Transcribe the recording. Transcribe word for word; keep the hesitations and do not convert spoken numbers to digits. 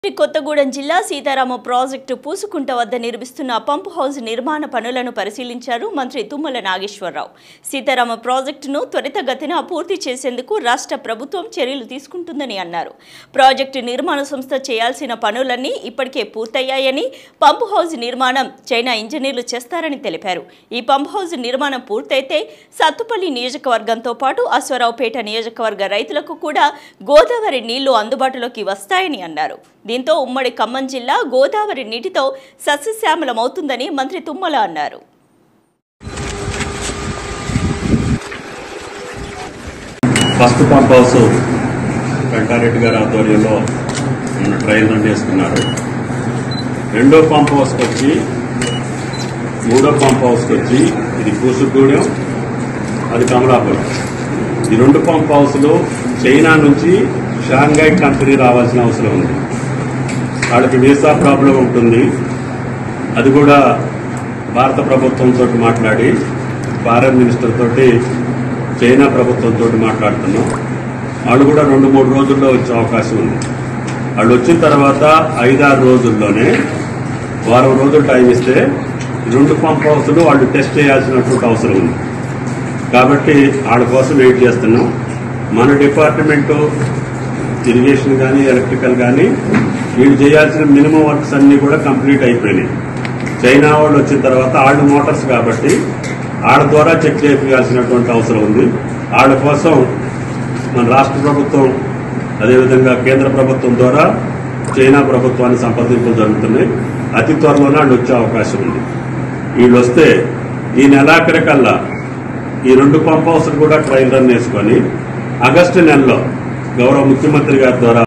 కొత్తగూడెం జిల్లా సీతారామ ప్రాజెక్టు పూసుకుంట వద్ద నిర్మిస్తున్న పంప్ హౌస్ నిర్మాణ పనులను పరిశీలించారు మంత్రి తుమ్మల నాగేశ్వరరావు. సీతారామ ప్రాజెక్టును త్వరితగతిన పూర్తి చేసేందుకు రాష్ట్ర ప్రభుత్వం చర్యలు తీసుకుంటుందని అన్నారు. ప్రాజెక్టు నిర్మాణ సంస్థ చేయాల్సిన పనులన్నీ ఇప్పటికే పూర్తయ్యాయని, పంప్ హౌస్ నిర్మాణం చైనా ఇంజనీర్లు చేస్తారని తెలిపారు. ఈ పంప్ హౌస్ నిర్మాణం పూర్తయితే సత్తుపల్లి నియోజకవర్గంతో పాటు అశ్వారావుపేట నియోజకవర్గ రైతులకు కూడా గోదావరి నీళ్లు అందుబాటులోకి వస్తాయని అన్నారు. దీంతో ఉమ్మడి ఖమ్మం జిల్లా గోదావరి నీటితో సస్యశ్యామలమవుతుందని మంత్రి తుమ్మల అన్నారు. ఫస్ట్ పంప్ హౌస్ వెంకటారెడ్డి గారి ఆధ్వర్యంలో మన ట్రయల్ రన్ చేసుకున్నారు. రెండో పంప్ హౌస్కి వచ్చి మూడో పంప్ హౌస్కి వచ్చి ఇది పూసుగూడెం, అది కమలాపురం. ఈ రెండు పంప్ హౌస్లు చైనా నుంచి షాంఘై కంపెనీ రావాల్సిన అవసరం ఉంది. వాళ్ళకి వీసా ప్రాబ్లం ఉంటుంది. అది కూడా భారత ప్రభుత్వంతో మాట్లాడి ఫారెన్ మినిస్టర్ తోటి చైనా ప్రభుత్వంతో మాట్లాడుతున్నాం. వాళ్ళు కూడా రెండు మూడు రోజుల్లో వచ్చే అవకాశం ఉంది. వాళ్ళు వచ్చిన తర్వాత ఐదారు రోజుల్లోనే వారం రోజులు టైం ఇస్తే రెండు పంప్ హౌస్లు వాళ్ళు టెస్ట్ చేయాల్సినటువంటి అవసరం ఉంది. కాబట్టి వాళ్ళ కోసం వెయిట్ చేస్తున్నాం. మన డిపార్ట్మెంటు ఇరిగేషన్ కానీ ఎలక్ట్రికల్ కానీ వీళ్ళు చేయాల్సిన మినిమం వర్క్స్ అన్నీ కూడా కంప్లీట్ అయిపోయినాయి. చైనా వాళ్ళు వచ్చిన తర్వాత వాళ్ళు మోటార్స్ కాబట్టి వాళ్ళ ద్వారా చెక్ చేయాల్సినటువంటి అవసరం ఉంది. వాళ్ళ కోసం మన రాష్ట్ర ప్రభుత్వం అదేవిధంగా కేంద్ర ప్రభుత్వం ద్వారా చైనా ప్రభుత్వాన్ని సంప్రదింపులు జరుగుతున్నాయి. అతి త్వరలోనే వాళ్ళు వచ్చే అవకాశం ఉంది. వీళ్ళు వస్తే ఈ నెలాఖరికల్లా ఈ రెండు పంప్ హౌస్లు కూడా ట్రయల్ రన్ వేసుకొని ఆగస్టు నెలలో గౌరవ ముఖ్యమంత్రి గారి ద్వారా